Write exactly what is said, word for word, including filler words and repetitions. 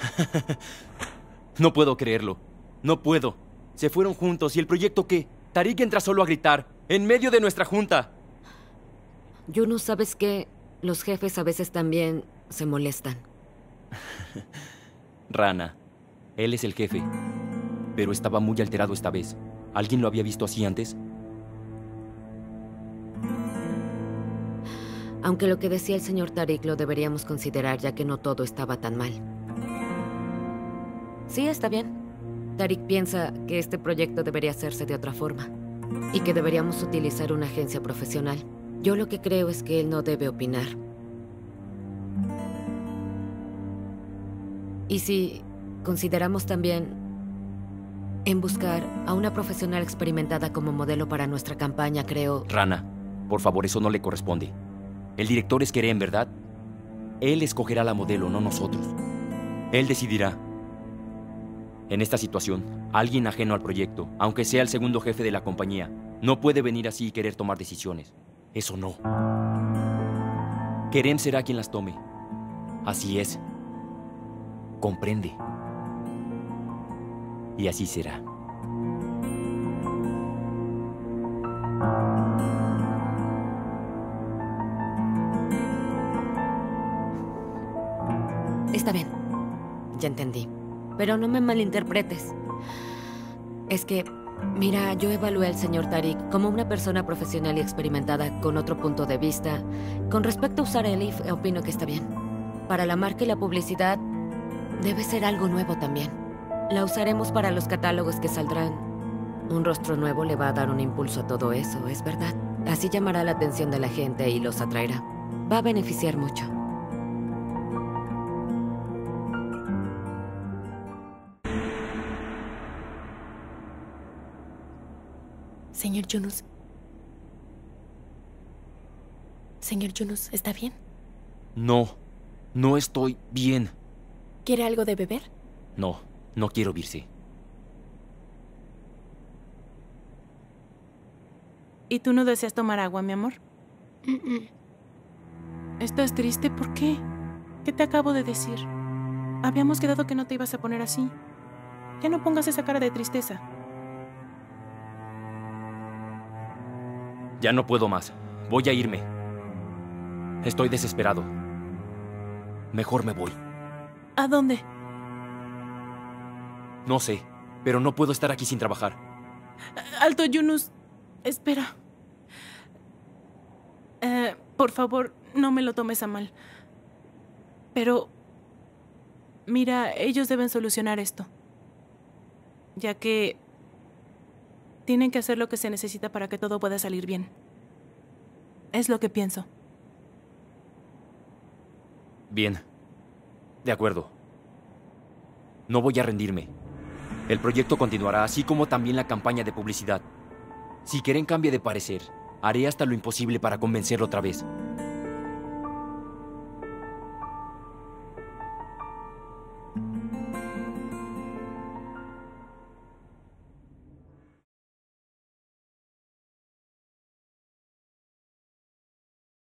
No puedo creerlo. No puedo. Se fueron juntos. ¿Y el proyecto qué? Tariq entra solo a gritar, en medio de nuestra junta. Yunus, ¿sabes qué? Los jefes a veces también se molestan. Rana, él es el jefe. Pero estaba muy alterado esta vez. ¿Alguien lo había visto así antes? Aunque lo que decía el señor Tariq lo deberíamos considerar, ya que no todo estaba tan mal. Sí, está bien. Tariq piensa que este proyecto debería hacerse de otra forma y que deberíamos utilizar una agencia profesional. Yo lo que creo es que él no debe opinar. Y si consideramos también en buscar a una profesional experimentada como modelo para nuestra campaña, creo... Rana, por favor, eso no le corresponde. El director es Kerem, ¿verdad? Él escogerá la modelo, no nosotros. Él decidirá. En esta situación, alguien ajeno al proyecto, aunque sea el segundo jefe de la compañía, no puede venir así y querer tomar decisiones. Eso no. Kerem será quien las tome. Así es. Comprende. Y así será. Está bien. Ya entendí. Pero no me malinterpretes. Es que, mira, yo evalué al señor Tariq como una persona profesional y experimentada con otro punto de vista. Con respecto a usar Elif, opino que está bien. Para la marca y la publicidad, debe ser algo nuevo también. La usaremos para los catálogos que saldrán. Un rostro nuevo le va a dar un impulso a todo eso, es verdad. Así llamará la atención de la gente y los atraerá. Va a beneficiar mucho. Señor Yunus. Señor Yunus, ¿está bien? No, no estoy bien. ¿Quiere algo de beber? No, no quiero irse. ¿Y tú no deseas tomar agua, mi amor? Mm-mm. ¿Estás triste? ¿Por qué? ¿Qué te acabo de decir? Habíamos quedado que no te ibas a poner así. Ya no pongas esa cara de tristeza. Ya no puedo más. Voy a irme. Estoy desesperado. Mejor me voy. ¿A dónde? No sé, pero no puedo estar aquí sin trabajar. Alto, Yunus. Espera. Eh, por favor, no me lo tomes a mal. Pero... mira, ellos deben solucionar esto. Ya que... tienen que hacer lo que se necesita para que todo pueda salir bien. Es lo que pienso. Bien. De acuerdo. No voy a rendirme. El proyecto continuará, así como también la campaña de publicidad. Si Kerem cambie de parecer, haré hasta lo imposible para convencerlo otra vez.